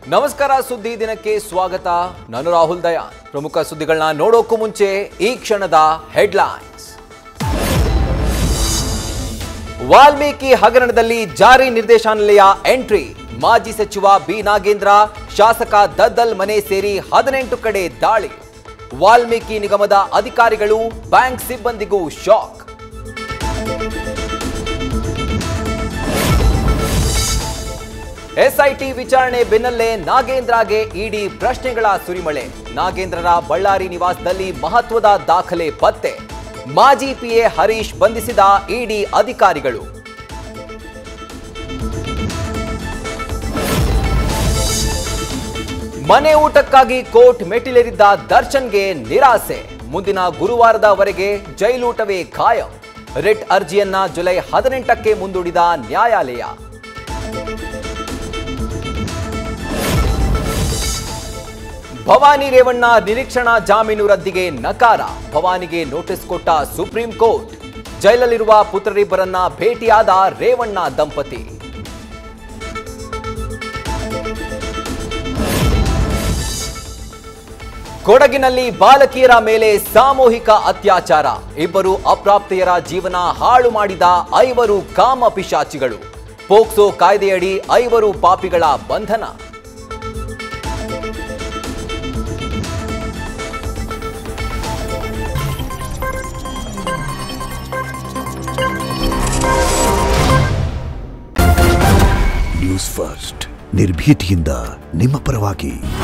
ನಮಸ್ಕಾರ ಸುದ್ದಿ ದಿನಕ್ಕೆ ಸ್ವಾಗತ. ನಾನು ರಾಹುಲ್ ದಯಾನ್. ಪ್ರಮುಖ ಸುದ್ದಿಗಳನ್ನ ನೋಡೋಕ್ಕೂ ಮುಂಚೆ ಈ ಕ್ಷಣದ ಹೆಡ್ಲೈನ್ಸ್. ವಾಲ್ಮೀಕಿ ಹಗರಣದಲ್ಲಿ ಜಾರಿ ನಿರ್ದೇಶನಾಲಯ ಎಂಟ್ರಿ. ಮಾಜಿ ಸಚಿವ ಬಿ ನಾಗೇಂದ್ರ, ಶಾಸಕ ದದ್ದಲ್ ಮನೆ ಸೇರಿ 18 ಕಡೆ ದಾಳಿ. ವಾಲ್ಮೀಕಿ ನಿಗಮದ ಅಧಿಕಾರಿಗಳು, ಬ್ಯಾಂಕ್ ಸಿಬ್ಬಂದಿಗೂ ಶಾಕ್. ಎಸ್ಐಟಿ ವಿಚಾರಣೆ ಬೆನ್ನಲ್ಲೇ ನಾಗೇಂದ್ರಗೆ ಇಡಿ ಪ್ರಶ್ನೆಗಳ ಸುರಿಮಳೆ. ನಾಗೇಂದ್ರರ ಬಳ್ಳಾರಿ ನಿವಾಸದಲ್ಲಿ ಮಹತ್ವದ ದಾಖಲೆ ಪತ್ತೆ. ಮಾಜಿ ಪಿಎ ಹರೀಶ್ ಬಂಧಿಸಿದ ಇಡಿ ಅಧಿಕಾರಿಗಳು. ಮನೆ ಊಟಕ್ಕಾಗಿ ಕೋರ್ಟ್ ಮೆಟ್ಟಿಲೇರಿದ್ದ ದರ್ಶನ್ಗೆ ನಿರಾಸೆ. ಮುಂದಿನ ಗುರುವಾರದವರೆಗೆ ಜೈಲೂಟವೇ ಖಾಯಂ. ರಿಟ್ ಅರ್ಜಿಯನ್ನ ಜುಲೈ 18ಕ್ಕೆ ಮುಂದೂಡಿದ ನ್ಯಾಯಾಲಯ. ಭವಾನಿ ರೇವಣ್ಣ ನಿರೀಕ್ಷಣಾ ಜಾಮೀನು ರದ್ದಿಗೆ ನಕಾರ. ಭವಾನಿಗೆ ನೋಟಿಸ್ ಕೊಟ್ಟ ಸುಪ್ರೀಂ ಕೋರ್ಟ್. ಜೈಲಲ್ಲಿರುವ ಪುತ್ರರಿಬ್ಬರನ್ನ ಭೇಟಿಯಾದ ರೇವಣ್ಣ ದಂಪತಿ. ಕೊಡಗಿನಲ್ಲಿ ಬಾಲಕಿಯರ ಮೇಲೆ ಸಾಮೂಹಿಕ ಅತ್ಯಾಚಾರ. ಇಬ್ಬರು ಅಪ್ರಾಪ್ತೆಯರ ಜೀವನ ಹಾಳು ಮಾಡಿದ 5 ಕಾಮ ಪಿಶಾಚಿಗಳು. ಪೋಕ್ಸೋ ಕಾಯ್ದೆಯಡಿ 5 ಪಾಪಿಗಳ ಬಂಧನ. ನ್ಯೂಸ್ ಫಸ್ಟ್, ನಿರ್ಭೀತಿಯಿಂದ ನಿಮ್ಮ ಪರವಾಗಿ.